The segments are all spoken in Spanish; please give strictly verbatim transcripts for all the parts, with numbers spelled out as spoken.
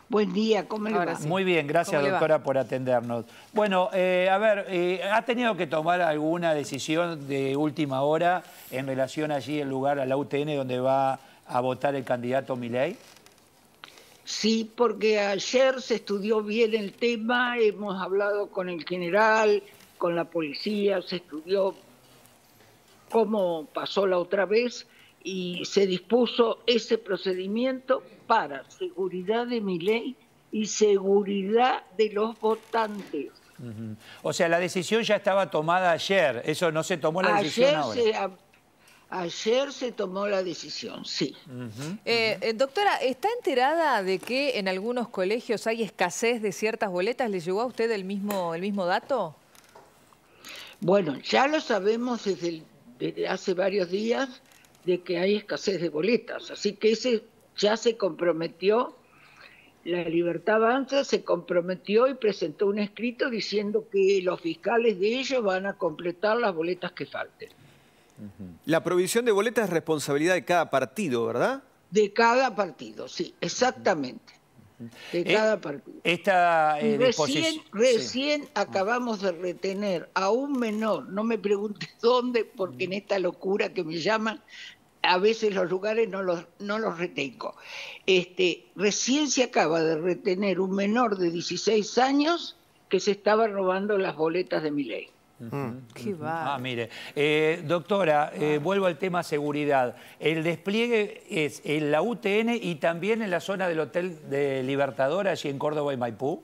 Buen día, ¿cómo le Ahora va? sí. Muy bien, gracias doctora por atendernos. Bueno, eh, a ver, eh, ¿ha tenido que tomar alguna decisión de última hora en relación allí el lugar a la U T N donde va a votar el candidato Milei? Sí, porque ayer se estudió bien el tema, hemos hablado con el general, con la policía, se estudió cómo pasó la otra vez y se dispuso ese procedimiento para seguridad de Milei y seguridad de los votantes. Uh-huh. O sea, la decisión ya estaba tomada ayer, eso no se tomó la decisión Ayer ahora. se, ayer se tomó la decisión, sí. Uh-huh. eh, eh, doctora, ¿está enterada de que en algunos colegios hay escasez de ciertas boletas? ¿Le llegó a usted el mismo, el mismo dato? Bueno, ya lo sabemos desde, el, desde hace varios días de que hay escasez de boletas, así que ese ya se comprometió. La Libertad Avanza se comprometió y presentó un escrito diciendo que los fiscales de ellos van a completar las boletas que falten. La provisión de boletas es responsabilidad de cada partido, ¿verdad? De cada partido, sí, exactamente. De eh, cada partido. Esta eh, recién recién sí. acabamos de retener a un menor, no me preguntes dónde, porque en esta locura que me llaman, a veces los lugares no los, no los retengo. Este, recién se acaba de retener un menor de dieciséis años que se estaba robando las boletas de Milei. Uh-huh. Qué va. Ah, mire, eh, doctora, eh, vuelvo al tema seguridad. El despliegue es en la U T N y también en la zona del Hotel de Libertador, allí en Córdoba y Maipú.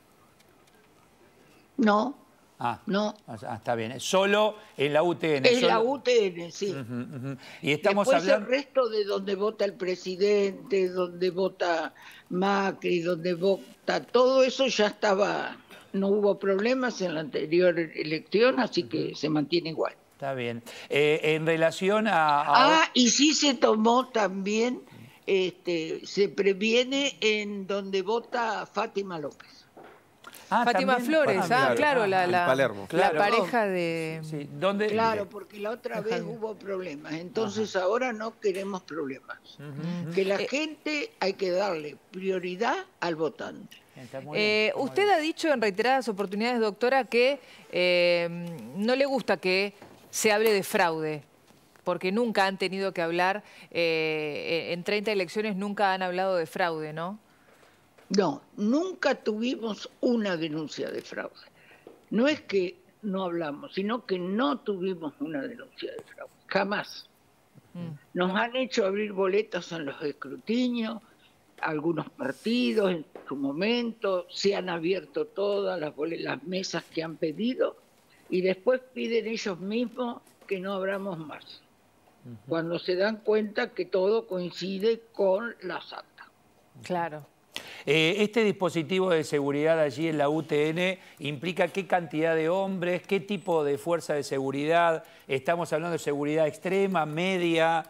No. Ah, no. Ah, está bien. Solo en la U T N. En solo... la U T N, sí. Uh-huh, uh-huh. Y estamos Después hablando... el resto de donde vota el presidente, donde vota Macri, donde vota... Todo eso ya estaba... No hubo problemas en la anterior elección, así uh-huh. que se mantiene igual. Está bien. Eh, en relación a, a... Ah, y sí se tomó también, este, se previene en donde vota Fátima López. Ah, Fátima ¿también? Flores, ah, ah claro, la, la, Palermo. la claro. pareja de... Sí, ¿dónde? Claro, porque la otra vez hubo problemas, entonces Ajá. ahora no queremos problemas. Uh-huh. Que la eh, gente hay que darle prioridad al votante. Eh, usted ha dicho en reiteradas oportunidades, doctora, que eh, no le gusta que se hable de fraude, porque nunca han tenido que hablar, eh, en treinta elecciones nunca han hablado de fraude, ¿no? No, nunca tuvimos una denuncia de fraude. No es que no hablamos, sino que no tuvimos una denuncia de fraude, jamás. Mm. Nos han hecho abrir boletas en los escrutinios, algunos partidos en su momento, se han abierto todas las, las mesas que han pedido y después piden ellos mismos que no abramos más, uh-huh. cuando se dan cuenta que todo coincide con las actas. Claro. Eh, este dispositivo de seguridad allí en la U T N implica qué cantidad de hombres, qué tipo de fuerza de seguridad, estamos hablando de seguridad extrema, media...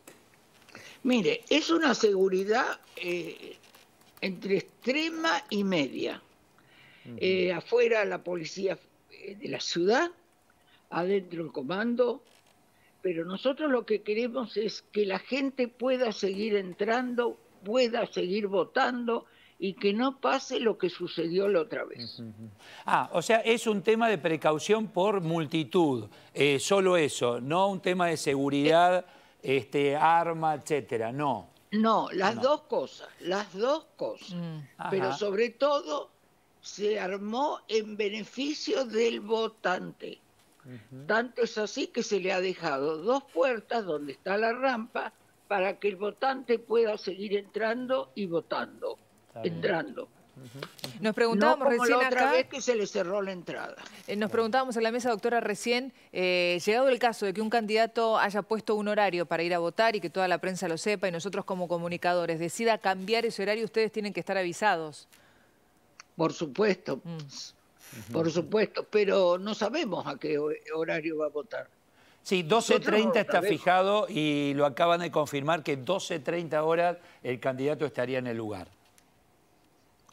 Mire, es una seguridad eh, entre extrema y media. Uh-huh. eh, afuera la policía de la ciudad, adentro el comando, pero nosotros lo que queremos es que la gente pueda seguir entrando, pueda seguir votando y que no pase lo que sucedió la otra vez. Uh-huh. Ah, o sea, es un tema de precaución por multitud, eh, solo eso, no un tema de seguridad... Eh, Este, arma, etcétera, no. No, las no. dos cosas, las dos cosas. Mm. Pero sobre todo se armó en beneficio del votante. Uh-huh. Tanto es así que se le ha dejado dos puertas donde está la rampa para que el votante pueda seguir entrando y votando. Está entrando. Bien. Uh-huh. Nos preguntábamos no como recién la otra acá, vez que se le cerró la entrada. Eh, nos preguntábamos en la mesa, doctora, recién, eh, llegado el caso de que un candidato haya puesto un horario para ir a votar y que toda la prensa lo sepa y nosotros como comunicadores decida cambiar ese horario, ustedes tienen que estar avisados. Por supuesto, mm. por supuesto, pero no sabemos a qué horario va a votar. Sí, doce treinta está fijado y lo acaban de confirmar que doce treinta horas el candidato estaría en el lugar.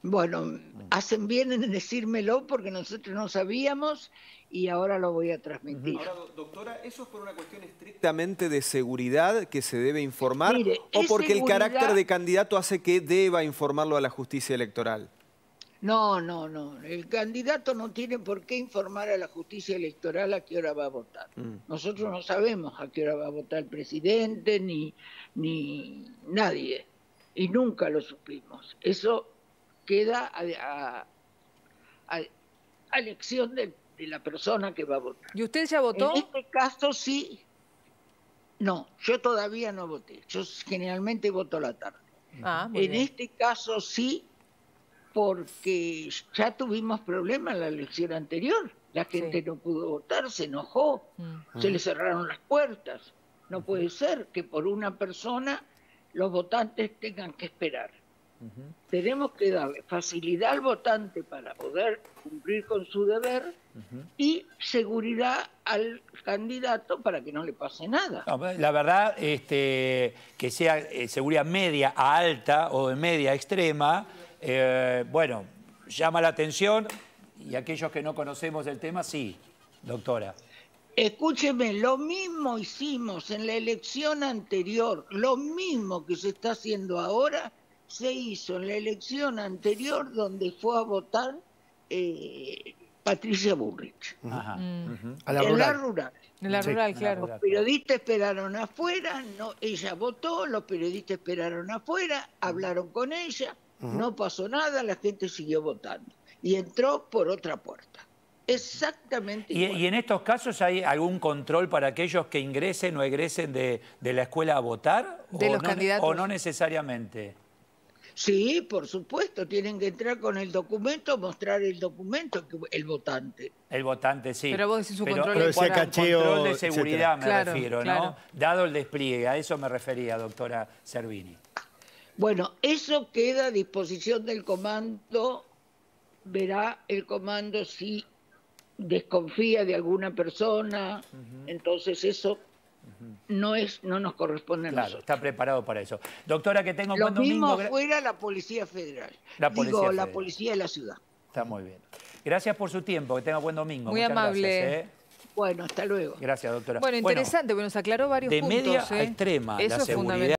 Bueno, hacen bien en decírmelo porque nosotros no sabíamos y ahora lo voy a transmitir. Ahora, doctora, ¿eso es por una cuestión estrictamente de seguridad que se debe informar? Mire, ¿O porque seguridad... el carácter de candidato hace que deba informarlo a la justicia electoral? No, no, no. El candidato no tiene por qué informar a la justicia electoral a qué hora va a votar. Mm. Nosotros no sabemos a qué hora va a votar el presidente ni, ni nadie. Y nunca lo supimos. Eso queda a, a, a, a elección de, de la persona que va a votar. ¿Y usted ya votó? En este caso sí. No, yo todavía no voté. Yo generalmente voto la tarde. Ah, muy en bien. este caso sí, porque ya tuvimos problemas en la elección anterior. La gente sí. no pudo votar, se enojó, mm. se le cerraron las puertas. No uh-huh. puede ser que por una persona los votantes tengan que esperar. Uh-huh. Tenemos que darle facilidad al votante para poder cumplir con su deber uh-huh. y seguridad al candidato para que no le pase nada. No, la verdad, este, que sea eh, seguridad media a alta o de media a extrema, eh, bueno, llama la atención y aquellos que no conocemos el tema, sí, doctora. Escúcheme, lo mismo hicimos en la elección anterior, lo mismo que se está haciendo ahora, se hizo en la elección anterior donde fue a votar eh, Patricia Bullrich. Ajá. Mm. A la en rural. la rural. En la rural, sí, claro. Los periodistas esperaron afuera, no, ella votó, los periodistas esperaron afuera, hablaron con ella, uh-huh. no pasó nada, la gente siguió votando. Y entró por otra puerta. Exactamente ¿Y, igual. ¿Y en estos casos hay algún control para aquellos que ingresen o egresen de, de la escuela a votar? ¿De los no, candidatos? ¿O no necesariamente? Sí, por supuesto, tienen que entrar con el documento, mostrar el documento, el votante. El votante, sí. Pero vos decís un Pero, control, pero de... cacheo, control de seguridad, etcétera. me claro, refiero, claro. ¿no? Dado el despliegue, a eso me refería, doctora Servini. Bueno, eso queda a disposición del comando, verá el comando si desconfía de alguna persona, uh-huh. entonces eso uh-huh. no es no nos corresponde a claro, nosotros. Está preparado para eso. Doctora, que tenga un Lo buen domingo. Lo mismo fuera la Policía Federal. La Policía Digo, Federal. la Policía de la Ciudad. Está muy bien. Gracias por su tiempo, que tenga buen domingo. Muy Muchas amable. Gracias, ¿eh? Bueno, hasta luego. Gracias, doctora. Bueno, interesante, bueno, nos aclaró varios de puntos. De media ¿eh? a extrema Eso la es seguridad.